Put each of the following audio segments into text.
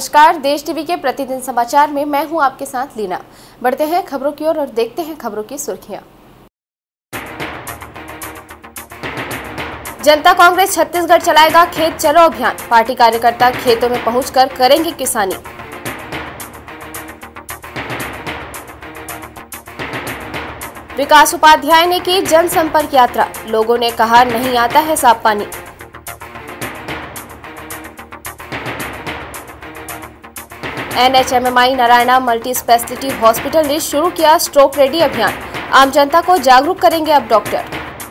नमस्कार, देश टीवी के प्रतिदिन समाचार में मैं हूं आपके साथ लीना। बढ़ते हैं खबरों की ओर और देखते हैं खबरों की सुर्खियां। जनता कांग्रेस छत्तीसगढ़ चलाएगा खेत चलो अभियान। पार्टी कार्यकर्ता खेतों में पहुंचकर करेंगे किसानी। विकास उपाध्याय ने की जनसंपर्क यात्रा। लोगों ने कहा नहीं आता है साफ पानी। NHMMI Narayana multi speciality hospital ने शुरू किया स्ट्रोक रेडी अभियान। आम जनता को जागरूक करेंगे अब डॉक्टर।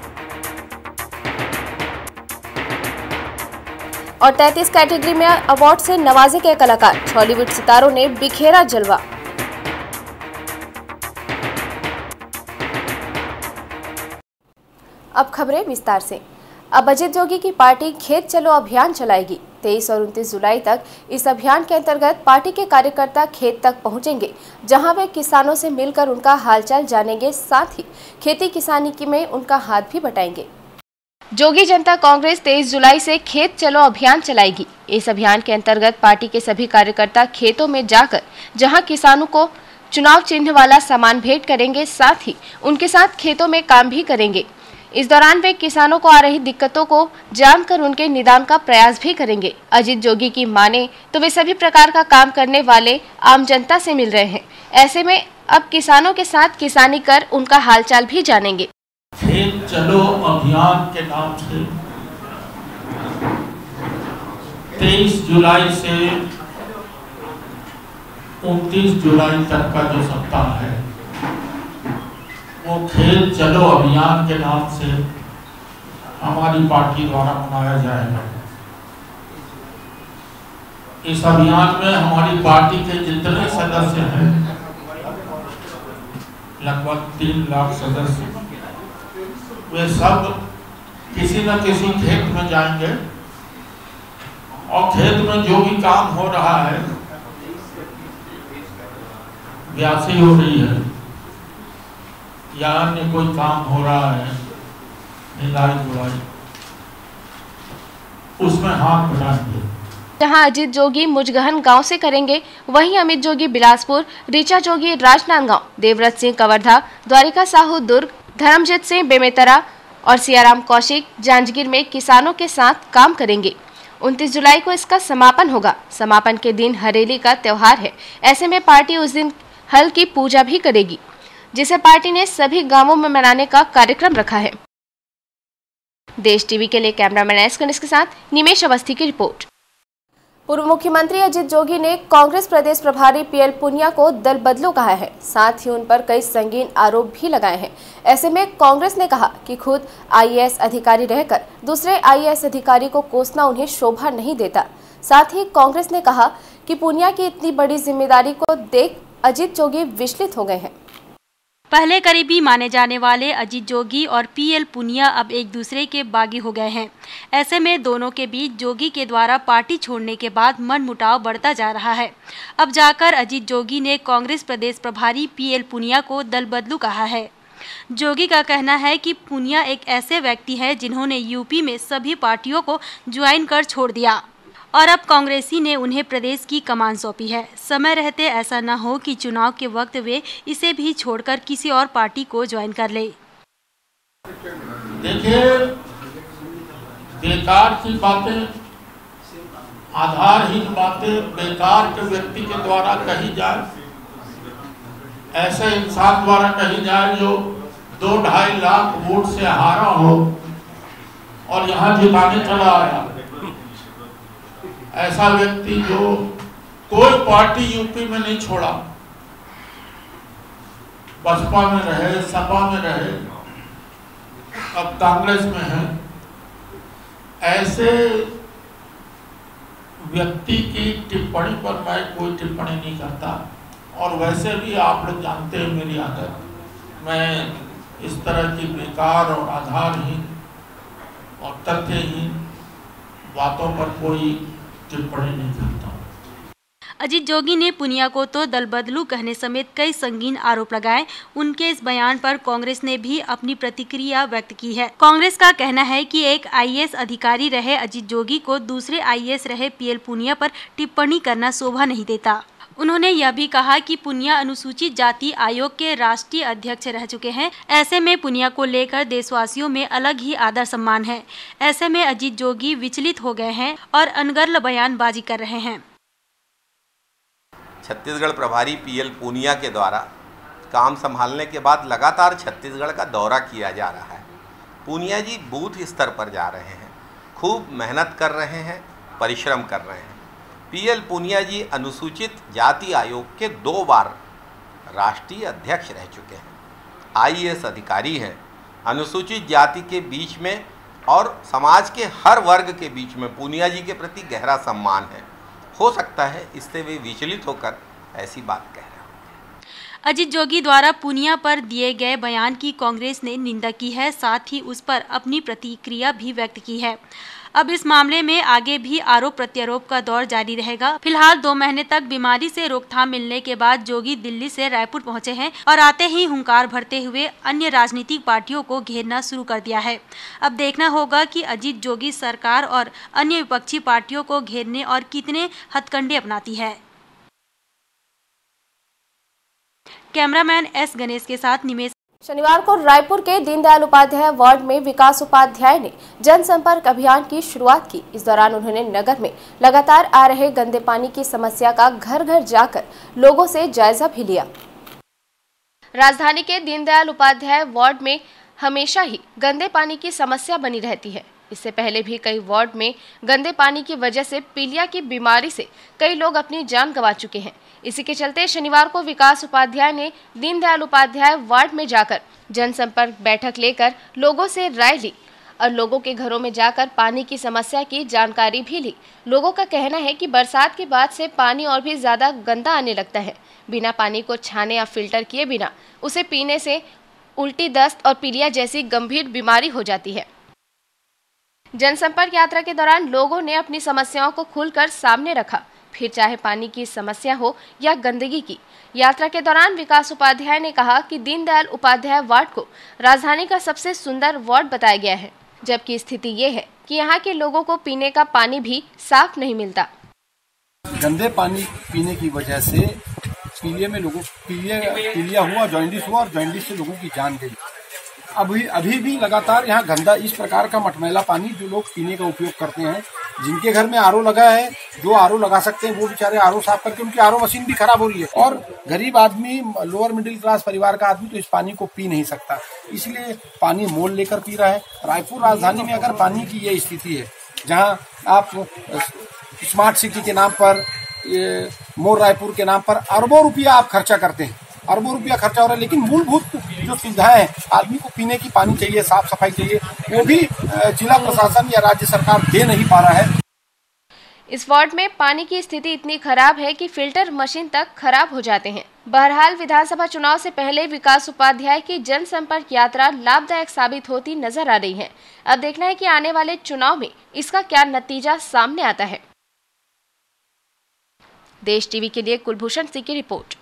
और 33 कैटेगरी में अवार्ड से नवाजे गए कलाकार। बॉलीवुड सितारों ने बिखेरा जलवा। अब खबरें विस्तार से। अब अजित जोगी की पार्टी खेत चलो अभियान चलाएगी। 23 और 29 जुलाई तक इस अभियान के अंतर्गत पार्टी के कार्यकर्ता खेत तक पहुंचेंगे, जहां वे किसानों से मिलकर उनका हालचाल जानेंगे, साथ ही खेती किसानी में उनका हाथ भी बटाएंगे। जोगी जनता कांग्रेस 23 जुलाई से खेत चलो अभियान चलाएगी। इस अभियान के अंतर्गत पार्टी के सभी कार्यकर्ता खेतों में जाकर जहां किसानों को चुनाव चिन्ह वाला सामान भेंट करेंगे, साथ ही उनके साथ खेतों में काम भी करेंगे। इस दौरान वे किसानों को आ रही दिक्कतों को जानकर उनके निदान का प्रयास भी करेंगे। अजित जोगी की माने तो वे सभी प्रकार का काम करने वाले आम जनता से मिल रहे हैं। ऐसे में अब किसानों के साथ किसानी कर उनका हालचाल भी जानेंगे। खेत चलो अभियान के नाम से 23 जुलाई से 29 जुलाई तक का जो सप्ताह है वो खेत चलो अभियान के नाम से हमारी पार्टी द्वारा मनाया जाएगा। इस अभियान में हमारी पार्टी के जितने सदस्य हैं, लगभग 3 लाख सदस्य, वे सब किसी न किसी खेत में जाएंगे और खेत में जो भी काम हो रहा है, ब्यासी हो रही है या अन्य कोई काम हो रहा है, निदाई गुड़ाई, उसमें हाथ बढ़ाएंगे। जहां अजित जोगी मुजगहन गांव से करेंगे, वहीं अमित जोगी बिलासपुर, ऋचा जोगी राजनांदगांव, देवव्रत सिंह कवर्धा, द्वारिका साहू दुर्ग, धर्मजीत सिंह बेमेतरा और सियाराम कौशिक जांजगीर में किसानों के साथ काम करेंगे। 29 जुलाई को इसका समापन होगा। समापन के दिन हरेली का त्योहार है। ऐसे में पार्टी उस दिन हल की पूजा भी करेगी, जिसे पार्टी ने सभी गांवों में मनाने का कार्यक्रम रखा है। देश टीवी के लिए कैमरामैन एस गणेश के साथ निमेश अवस्थी की रिपोर्ट। पूर्व मुख्यमंत्री अजित जोगी ने कांग्रेस प्रदेश प्रभारी PL पुनिया को दल बदलू कहा है, साथ ही उन पर कई संगीन आरोप भी लगाए हैं। ऐसे में कांग्रेस ने कहा कि खुद IAS अधिकारी रहकर दूसरे IAS अधिकारी को कोसना उन्हें शोभा नहीं देता। साथ ही कांग्रेस ने कहा कि पुनिया की इतनी बड़ी जिम्मेदारी को देख अजित जोगी विचलित हो गए हैं। पहले करीबी माने जाने वाले अजित जोगी और PL पुनिया अब एक दूसरे के बागी हो गए हैं। ऐसे में दोनों के बीच जोगी के द्वारा पार्टी छोड़ने के बाद मनमुटाव बढ़ता जा रहा है। अब जाकर अजित जोगी ने कांग्रेस प्रदेश प्रभारी PL पुनिया को दल बदलू कहा है। जोगी का कहना है कि पुनिया एक ऐसे व्यक्ति हैं जिन्होंने UP में सभी पार्टियों को ज्वाइन कर छोड़ दिया और अब कांग्रेसी ने उन्हें प्रदेश की कमान सौंपी है। समय रहते ऐसा न हो कि चुनाव के वक्त वे इसे भी छोड़कर किसी और पार्टी को ज्वाइन कर ले। देखिए, बेकार की बातें, आधारहीन बातें बेकार के व्यक्ति के द्वारा कही जाए, ऐसे इंसान द्वारा कही जाए जो 2-2.5 लाख वोट से हारा हो और यहाँ जिताने चला आया। ऐसा व्यक्ति जो कोई पार्टी UP में नहीं छोड़ा, बसपा में रहे, सपा में रहे, अब कांग्रेस में है, ऐसे व्यक्ति की टिप्पणी पर मैं कोई टिप्पणी नहीं करता। और वैसे भी आप लोग जानते हैं मेरी आदत, मैं इस तरह की बेकार और आधारहीन और तथ्यहीन बातों पर कोई टिप्पणी नहीं करता। अजीत जोगी ने पुनिया को तो दल बदलू कहने समेत कई संगीन आरोप लगाए। उनके इस बयान पर कांग्रेस ने भी अपनी प्रतिक्रिया व्यक्त की है। कांग्रेस का कहना है कि एक आईएएस अधिकारी रहे अजीत जोगी को दूसरे आईएएस रहे पीएल पुनिया पर टिप्पणी करना शोभा नहीं देता। उन्होंने यह भी कहा कि पुनिया अनुसूचित जाति आयोग के राष्ट्रीय अध्यक्ष रह चुके हैं। ऐसे में पुनिया को लेकर देशवासियों में अलग ही आदर सम्मान है। ऐसे में अजीत जोगी विचलित हो गए हैं और अनर्गल बयानबाजी कर रहे हैं। छत्तीसगढ़ प्रभारी पीएल पुनिया के द्वारा काम संभालने के बाद लगातार छत्तीसगढ़ का दौरा किया जा रहा है। पुनिया जी बूथ स्तर पर जा रहे हैं, खूब मेहनत कर रहे हैं, परिश्रम कर रहे हैं। पीएल पुनिया जी अनुसूचित जाति आयोग के 2 बार राष्ट्रीय अध्यक्ष रह चुके हैं, आईएएस अधिकारी हैं। अनुसूचित जाति के बीच में और समाज के हर वर्ग के बीच में पुनिया जी के प्रति गहरा सम्मान है। हो सकता है इससे वे विचलित होकर ऐसी बात कह रहे हो। अजीत जोगी द्वारा पुनिया पर दिए गए बयान की कांग्रेस ने निंदा की है, साथ ही उस पर अपनी प्रतिक्रिया भी व्यक्त की है। अब इस मामले में आगे भी आरोप प्रत्यारोप का दौर जारी रहेगा। फिलहाल 2 महीने तक बीमारी से रोकथाम मिलने के बाद जोगी दिल्ली से रायपुर पहुंचे हैं और आते ही हुंकार भरते हुए अन्य राजनीतिक पार्टियों को घेरना शुरू कर दिया है। अब देखना होगा कि अजीत जोगी सरकार और अन्य विपक्षी पार्टियों को घेरने और कितने हथकंडे अपनाती है। कैमरामैन एस गणेश के साथ निमेश। शनिवार को रायपुर के दीनदयाल उपाध्याय वार्ड में विकास उपाध्याय ने जनसंपर्क अभियान की शुरुआत की। इस दौरान उन्होंने नगर में लगातार आ रहे गंदे पानी की समस्या का घर घर जाकर लोगों से जायजा भी लिया। राजधानी के दीनदयाल उपाध्याय वार्ड में हमेशा ही गंदे पानी की समस्या बनी रहती है। इससे पहले भी कई वार्ड में गंदे पानी की वजह से पीलिया की बीमारी से कई लोग अपनी जान गंवा चुके हैं। इसी के चलते शनिवार को विकास उपाध्याय ने दीनदयाल उपाध्याय वार्ड में जाकर जनसंपर्क बैठक लेकर लोगों से राय ली और लोगों के घरों में जाकर पानी की समस्या की जानकारी भी ली। लोगों का कहना है कि बरसात के बाद से पानी और भी ज्यादा गंदा आने लगता है। बिना पानी को छाने या फिल्टर किए बिना उसे पीने से उल्टी, दस्त और पीलिया जैसी गंभीर बीमारी हो जाती है। जनसंपर्क यात्रा के दौरान लोगों ने अपनी समस्याओं को खुलकर सामने रखा, फिर चाहे पानी की समस्या हो या गंदगी की। यात्रा के दौरान विकास उपाध्याय ने कहा कि दीनदयाल उपाध्याय वार्ड को राजधानी का सबसे सुंदर वार्ड बताया गया है, जबकि स्थिति ये है कि यहाँ के लोगों को पीने का पानी भी साफ नहीं मिलता। गंदे पानी पीने की वजह से पीलिया में लोगों पीलिया हुआ, जॉइंडिस हुआ और जॉइंडिस से लोगों की जान गई। अभी भी लगातार यहाँ गंदा इस प्रकार का मटमैला पानी जो लोग पीने का उपयोग करते हैं, जिनके घर में आरओ लगा है, जो आरओ लगा सकते हैं वो बेचारे आरओ साफ करके, उनकी आरओ मशीन भी खराब हो रही है। और गरीब आदमी, लोअर मिडिल क्लास परिवार का आदमी तो इस पानी को पी नहीं सकता, इसलिए पानी मोल लेकर पी रहा है। रायपुर राजधानी में अगर पानी की ये स्थिति है, जहाँ आप स्मार्ट सिटी के नाम पर, मोर रायपुर के नाम पर अरबों रुपया आप खर्चा करते हैं, अरबों रुपया खर्चा हो रहा है, लेकिन मूलभूत जो सुविधाएं हैं, आदमी को पीने की पानी चाहिए, साफ सफाई चाहिए, वो भी जिला प्रशासन या राज्य सरकार दे नहीं पा रहा है। इस वार्ड में पानी की स्थिति इतनी खराब है कि फिल्टर मशीन तक खराब हो जाते हैं। बहरहाल विधानसभा चुनाव से पहले विकास उपाध्याय की जनसंपर्क यात्रा लाभदायक साबित होती नजर आ रही है। अब देखना है कि आने वाले चुनाव में इसका क्या नतीजा सामने आता है। देश टीवी के लिए कुलभूषण सिंह की रिपोर्ट।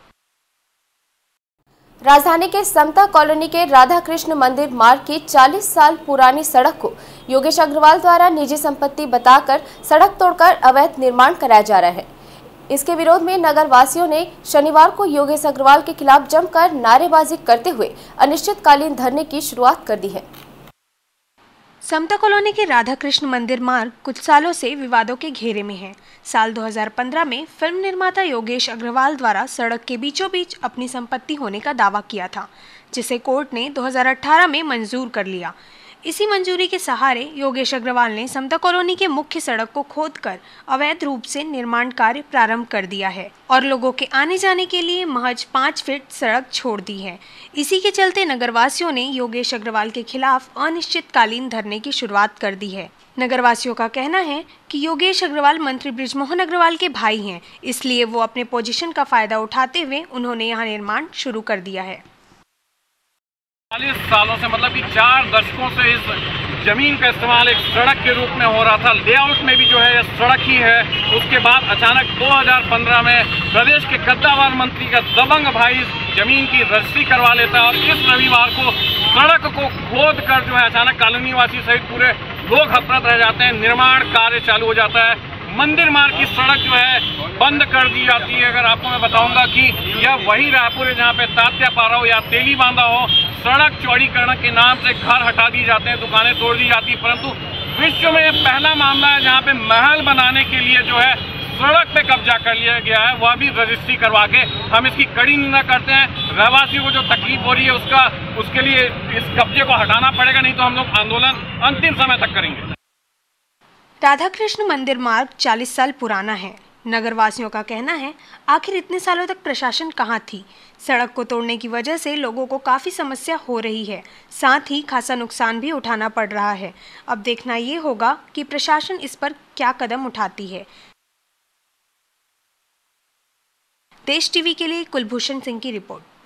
राजधानी के समता कॉलोनी के राधा कृष्ण मंदिर मार्ग की 40 साल पुरानी सड़क को योगेश अग्रवाल द्वारा निजी संपत्ति बताकर सड़क तोड़कर अवैध निर्माण कराया जा रहा है। इसके विरोध में नगर वासियों ने शनिवार को योगेश अग्रवाल के खिलाफ जमकर नारेबाजी करते हुए अनिश्चितकालीन धरने की शुरुआत कर दी है। समता कॉलोनी के राधा कृष्ण मंदिर मार्ग कुछ सालों से विवादों के घेरे में है। साल 2015 में फिल्म निर्माता योगेश अग्रवाल द्वारा सड़क के बीचों बीच अपनी संपत्ति होने का दावा किया था, जिसे कोर्ट ने 2018 में मंजूर कर लिया। इसी मंजूरी के सहारे योगेश अग्रवाल ने समता कॉलोनी के मुख्य सड़क को खोदकर अवैध रूप से निर्माण कार्य प्रारंभ कर दिया है और लोगों के आने जाने के लिए महज 5 फीट सड़क छोड़ दी है। इसी के चलते नगरवासियों ने योगेश अग्रवाल के खिलाफ अनिश्चितकालीन धरने की शुरुआत कर दी है। नगरवासियों का कहना है कि योगेश अग्रवाल मंत्री बृजमोहन अग्रवाल के भाई हैं, इसलिए वो अपने पोजीशन का फायदा उठाते हुए उन्होंने यहाँ निर्माण शुरू कर दिया है। 40 सालों से, मतलब कि 4 दशकों से इस जमीन का इस्तेमाल एक सड़क के रूप में हो रहा था। लेआउट में भी जो है यह सड़क ही है। उसके बाद अचानक 2015 में प्रदेश के कद्दावर मंत्री का दबंग भाई जमीन की रजिस्ट्री करवा लेता है और इस रविवार को सड़क को खोद कर जो है अचानक कॉलोनी वासी सहित पूरे लोग हतप्रत रह जाते हैं। निर्माण कार्य चालू हो जाता है। मंदिर मार्ग की सड़क जो है बंद कर दी जाती है। अगर आपको मैं बताऊंगा कि यह वही रायपुर है जहाँ पे तात्या पारा हो या तेली बांधा हो, सड़क चौड़ीकरण के नाम से घर हटा दी जाते हैं, दुकानें तोड़ दी जाती है। परंतु विश्व में यह पहला मामला है जहाँ पे महल बनाने के लिए जो है सड़क पे कब्जा कर लिया गया है, वह भी रजिस्ट्री करवा के। हम इसकी कड़ी निंदा करते हैं। रहवासियों को जो तकलीफ हो रही है उसके लिए इस कब्जे को हटाना पड़ेगा, नहीं तो हम लोग आंदोलन अंतिम समय तक करेंगे। राधा कृष्ण मंदिर मार्ग 40 साल पुराना है। नगरवासियों का कहना है, आखिर इतने सालों तक प्रशासन कहाँ थी। सड़क को तोड़ने की वजह से लोगों को काफ़ी समस्या हो रही है, साथ ही खासा नुकसान भी उठाना पड़ रहा है। अब देखना ये होगा कि प्रशासन इस पर क्या कदम उठाती है। देश टीवी के लिए कुलभूषण सिंह की रिपोर्ट।